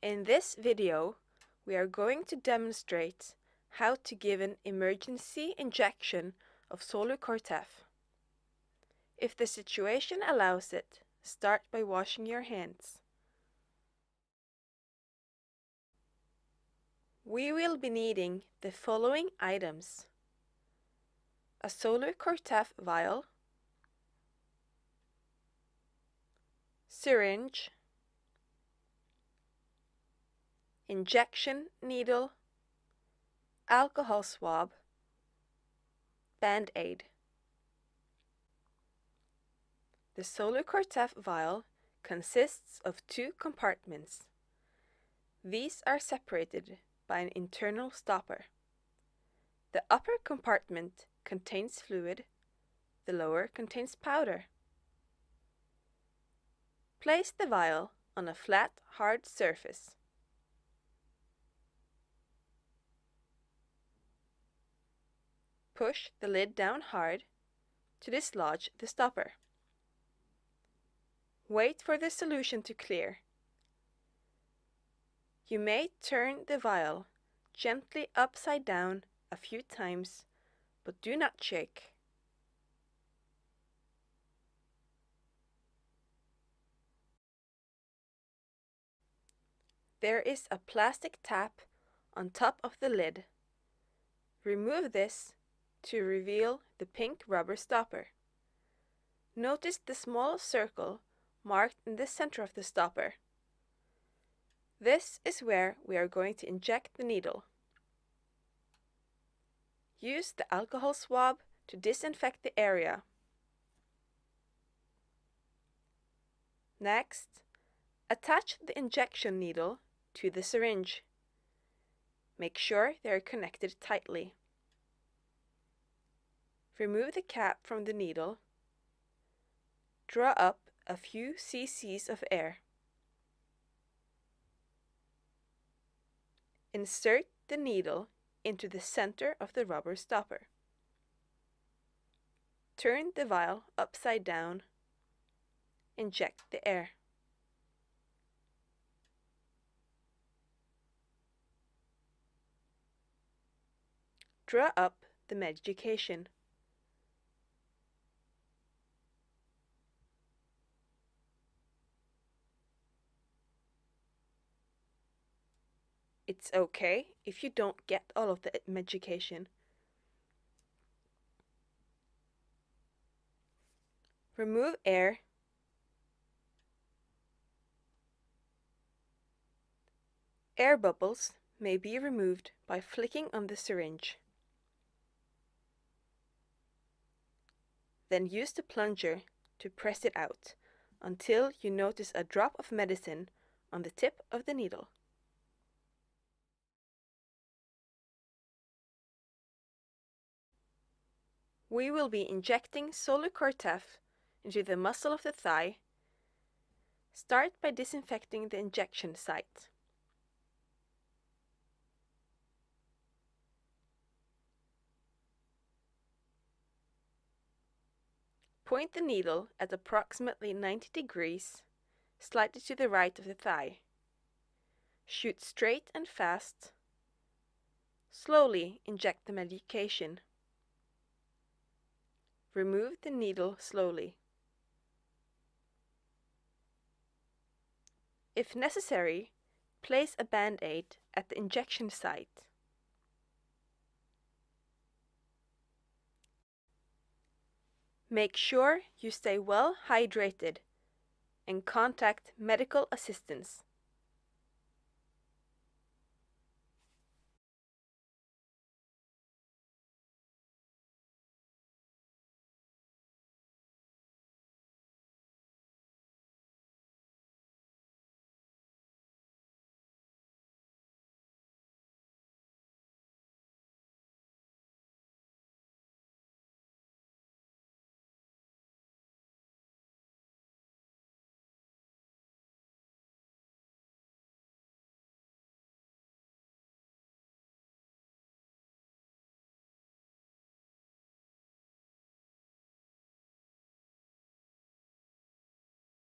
In this video, we are going to demonstrate how to give an emergency injection of Solu-Cortef. If the situation allows it, start by washing your hands. We will be needing the following items: a Solu-Cortef vial, syringe, injection needle, alcohol swab, Band-Aid. The Solu-Cortef vial consists of two compartments. These are separated by an internal stopper. The upper compartment contains fluid, the lower contains powder. Place the vial on a flat, hard surface. Push the lid down hard to dislodge the stopper. Wait for the solution to clear. You may turn the vial gently upside down a few times, but do not shake. There is a plastic tap on top of the lid. Remove this to reveal the pink rubber stopper. Notice the small circle marked in the center of the stopper. This is where we are going to inject the needle. Use the alcohol swab to disinfect the area. Next, attach the injection needle to the syringe. Make sure they are connected tightly. Remove the cap from the needle. Draw up a few cc's of air. Insert the needle into the center of the rubber stopper. Turn the vial upside down. Inject the air. Draw up the medication. It's okay if you don't get all of the medication. Remove air. Air bubbles may be removed by flicking on the syringe. Then use the plunger to press it out until you notice a drop of medicine on the tip of the needle. We will be injecting Solu-Cortef into the muscle of the thigh. Start by disinfecting the injection site. Point the needle at approximately 90 degrees, slightly to the right of the thigh. Shoot straight and fast. Slowly inject the medication. Remove the needle slowly. If necessary, place a Band-Aid at the injection site. Make sure you stay well hydrated and contact medical assistance.